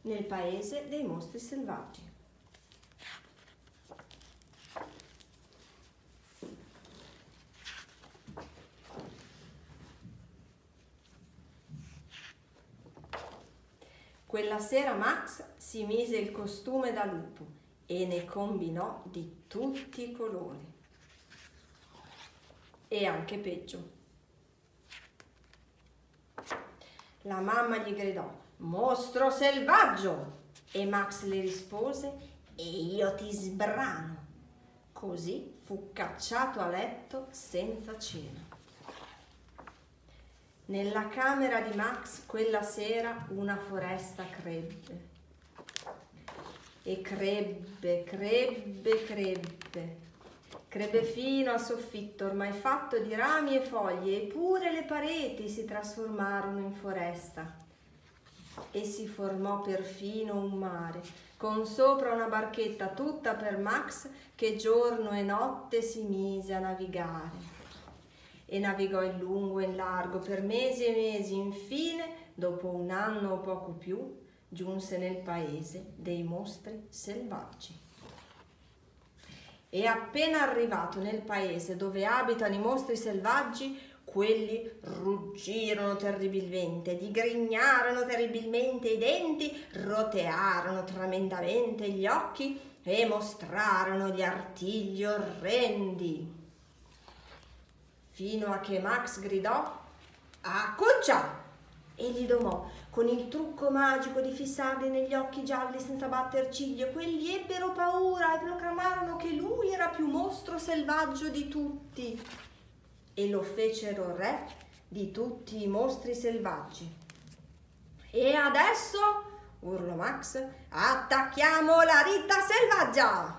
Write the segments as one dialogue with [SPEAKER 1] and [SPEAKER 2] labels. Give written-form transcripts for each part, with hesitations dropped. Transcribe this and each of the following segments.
[SPEAKER 1] nel paese dei mostri selvaggi. Quella sera Max si mise il costume da lupo e ne combinò di tutti i colori. E anche peggio. La mamma gli gridò: "Mostro selvaggio!" E Max le rispose: "E io ti sbrano." Così fu cacciato a letto senza cena. Nella camera di Max quella sera una foresta crebbe. E crebbe. Crebbe fino al soffitto, ormai fatto di rami e foglie, eppure le pareti si trasformarono in foresta. E si formò perfino un mare, con sopra una barchetta tutta per Max, che giorno e notte si mise a navigare. E navigò in lungo e in largo per mesi e mesi, infine, dopo un anno o poco più, giunse nel paese dei mostri selvaggi. E appena arrivato nel paese dove abitano i mostri selvaggi, quelli ruggirono terribilmente, digrignarono terribilmente i denti, rotearono tremendamente gli occhi e mostrarono gli artigli orrendi. Fino a che Max gridò: "Accuccia!" E gli domò con il trucco magico di fissarli negli occhi gialli senza batter ciglio. Quelli ebbero paura e proclamarono che lui era più mostro selvaggio di tutti e lo fecero re di tutti i mostri selvaggi. "E adesso", urlò Max, "attacchiamo la Rita selvaggia!"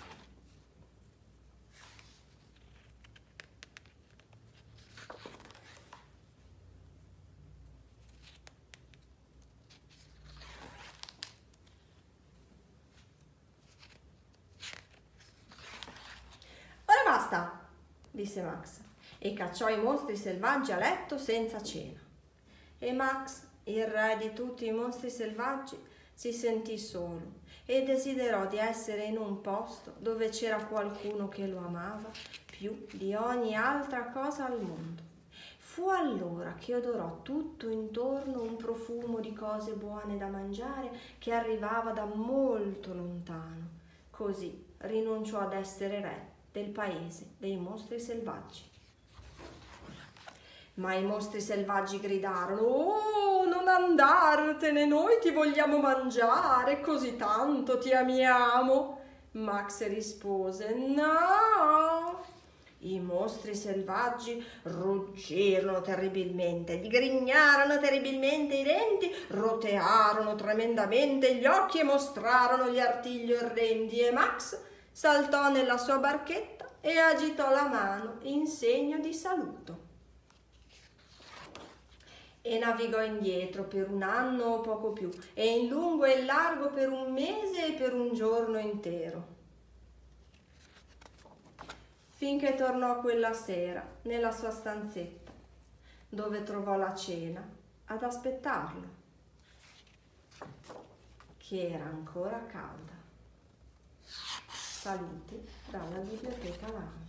[SPEAKER 1] "Ora basta", disse Max, e cacciò i mostri selvaggi a letto senza cena. E Max, il re di tutti i mostri selvaggi, si sentì solo e desiderò di essere in un posto dove c'era qualcuno che lo amava più di ogni altra cosa al mondo. Fu allora che odorò tutto intorno un profumo di cose buone da mangiare che arrivava da molto lontano. Così rinunciò ad essere re del paese dei mostri selvaggi. Ma i mostri selvaggi gridarono: "Oh, non andartene, noi ti vogliamo mangiare, così tanto ti amiamo." Max rispose: "No." I mostri selvaggi ruggirono terribilmente, digrignarono terribilmente i denti, rotearono tremendamente gli occhi e mostrarono gli artigli orrendi, e Max saltò nella sua barchetta e agitò la mano in segno di saluto. E navigò indietro per un anno o poco più, e in lungo e in largo per un mese e per un giorno intero, finché tornò quella sera nella sua stanzetta, dove trovò la cena ad aspettarlo, che era ancora calda. Saluti dalla Biblioteca Lana.